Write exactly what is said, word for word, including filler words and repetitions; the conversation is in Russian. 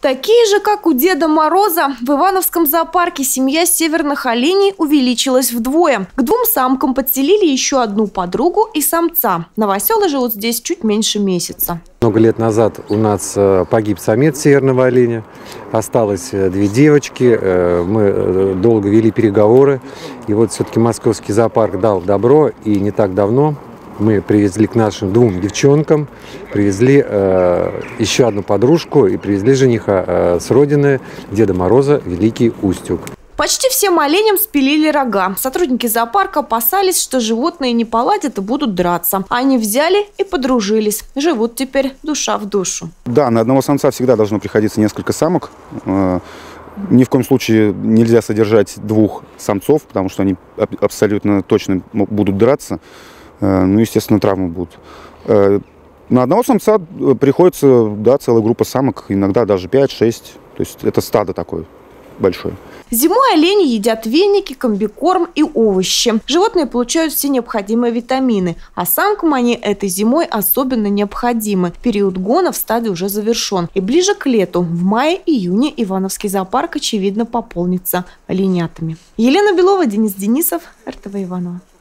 Такие же, как у Деда Мороза, в Ивановском зоопарке семья северных оленей увеличилась вдвое. К двум самкам подселили еще одну подругу и самца. Новоселы живут здесь чуть меньше месяца. Много лет назад у нас погиб самец северного оленя, осталось две девочки, мы долго вели переговоры, и вот все-таки московский зоопарк дал добро, и не так давно мы привезли к нашим двум девчонкам, привезли э, еще одну подружку и привезли жениха э, с родины Деда Мороза Великий Устюг. Почти всем оленям спилили рога. Сотрудники зоопарка опасались, что животные не поладят и будут драться. Они взяли и подружились. Живут теперь душа в душу. Да, на одного самца всегда должно приходиться несколько самок. Ни в коем случае нельзя содержать двух самцов, потому что они абсолютно точно будут драться. Ну, естественно, травмы будут. На одного самца приходится, да, целая группа самок, иногда даже пять-шесть. То есть это стадо такое большое. Зимой олени едят веники, комбикорм и овощи. Животные получают все необходимые витамины, а самкам они этой зимой особенно необходимы. Период гона в стаде уже завершен. И ближе к лету, в мае-июне, Ивановский зоопарк, очевидно, пополнится оленятами. Елена Белова, Денис Денисов, эр тэ вэ Иваново.